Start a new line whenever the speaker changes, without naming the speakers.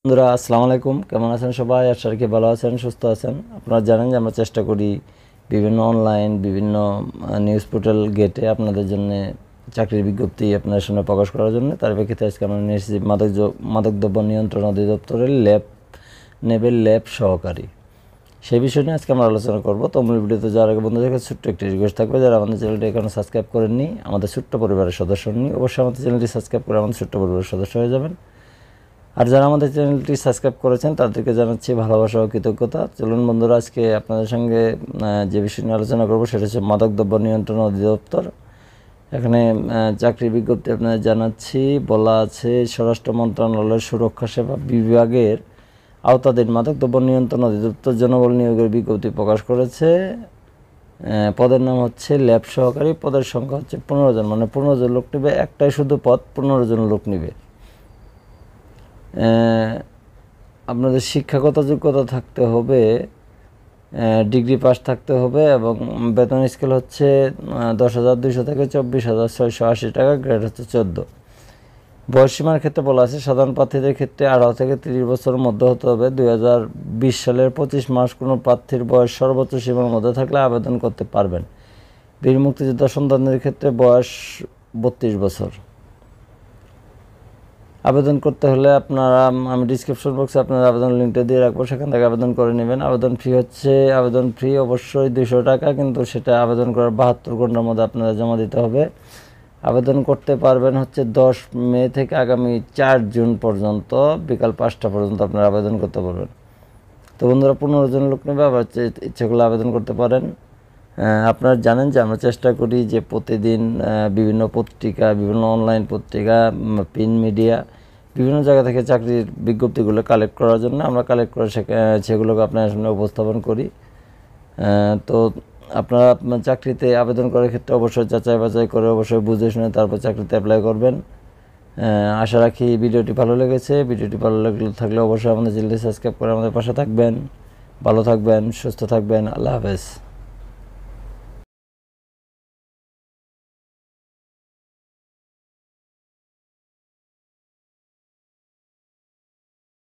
বন্ধুরা আসসালামু আলাইকুম, কেমন আছেন সবাই? আশা রাখি ভালো আছেন, সুস্থ আছেন। আপনারা জানেন যে আমরা চেষ্টা করি বিভিন্ন অনলাইন বিভিন্ন নিউজ পোর্টাল গেটে আপনাদের জন্য চাকরির বিজ্ঞপ্তি আপনাদের সামনে প্রকাশ করার জন্য। তার প্রেক্ষিতে আজকে আমরা নিয়ে এসেছি মাদকদ্রব্য নিয়ন্ত্রণ অধিদপ্তরের ল্যাব সহকারী। সেই বিষয় নিয়ে আজকে আমরা আলোচনা করব। তো মূল ভিডিওতে যাওয়ার আগে বন্ধুদের কাছে ছোট্ট একটি রিকোয়েস্ট থাকবে, যারা আমাদের চ্যানেলটি এখনো সাবস্ক্রাইব করেননি, আমাদের ছোট্ট পরিবারের সদস্য হননি, অবশ্যই আমাদের চ্যানেলটি সাবস্ক্রাইব করে আমাদের ছোট্ট পরিবারের সদস্য হয়ে যাবেন। আর যারা আমাদের চ্যানেলটি সাবস্ক্রাইব করেছেন তাদেরকে জানাচ্ছি ভালোবাসা ও কৃতজ্ঞতা। চলুন বন্ধুরা, আজকে আপনাদের সঙ্গে যে বিষয় নিয়ে আলোচনা করব সেটা হচ্ছে মাদকদ্রব্য নিয়ন্ত্রণ অধিদপ্তর। এখানে চাকরির বিজ্ঞপ্তি আপনাদের জানাচ্ছি। বলা আছে, স্বরাষ্ট্র মন্ত্রণালয়ের সুরক্ষা সেবা বিভাগের আওতাধীন মাদকদ্রব্য নিয়ন্ত্রণ অধিদপ্তর জনবল নিয়োগের বিজ্ঞপ্তি প্রকাশ করেছে। পদের নাম হচ্ছে ল্যাব সহকারী। পদের সংখ্যা হচ্ছে 15 জন, মানে 15 জন লোক নেবে। একটাই শুধু পদ, 15 জন লোক নেবে। আপনাদের শিক্ষাগত যোগ্যতা থাকতে হবে, ডিগ্রি পাস থাকতে হবে, এবং বেতন স্কেল হচ্ছে 10,200 থেকে 24,680 টাকা, গ্রেড হচ্ছে 14। বয়সসীমার ক্ষেত্রে বলা আছে, সাধারণ প্রার্থীদের ক্ষেত্রে 18 থেকে 30 বছরের মধ্যে হতে হবে। 2020 সালের 25 মার্চ কোনো প্রার্থীর বয়স সর্বোচ্চ সীমার মধ্যে থাকলে আবেদন করতে পারবেন। বীর মুক্তিযোদ্ধা সন্তানদের ক্ষেত্রে বয়স 32 বছর। আবেদন করতে হলে আপনারা, আমি ডিসক্রিপশন বক্সে আপনার আবেদন লিঙ্কটা দিয়ে রাখবো, সেখান থেকে আবেদন করে নেবেন। আবেদন ফি অবশ্যই 200 টাকা, কিন্তু সেটা আবেদন করার 72 ঘন্টার মধ্যে আপনারা জমা দিতে হবে। আবেদন করতে পারবেন হচ্ছে 10 মে থেকে আগামী 4 জুন পর্যন্ত বিকাল 5টা পর্যন্ত আপনারা আবেদন করতে পারবেন। তো বন্ধুরা, 15 জন লোক নেবে, আবার ইচ্ছে করলে আবেদন করতে পারেন। আপনারা জানেন যে আমরা চেষ্টা করি যে প্রতিদিন বিভিন্ন পত্রিকা, বিভিন্ন অনলাইন পত্রিকা, প্রিন্ট মিডিয়া, বিভিন্ন জায়গা থেকে চাকরির বিজ্ঞপ্তিগুলো কালেক্ট করার জন্য আমরা কালেক্ট করে সেগুলোকে আপনার সামনে উপস্থাপন করি। তো আপনারা আপনার চাকরিতে আবেদন করার ক্ষেত্রে অবশ্যই যাচাই বাছাই করে অবশ্যই বুঝে শুনে তারপর চাকরিতে অ্যাপ্লাই করবেন। আশা রাখি ভিডিওটি ভালো লেগেছে। ভিডিওটি ভালো থাকলে অবশ্যই আমাদের চ্যানেলটি সাবস্ক্রাইব করে আমাদের পাশে থাকবেন। ভালো থাকবেন, সুস্থ থাকবেন। আল্লাহ হাফেজ।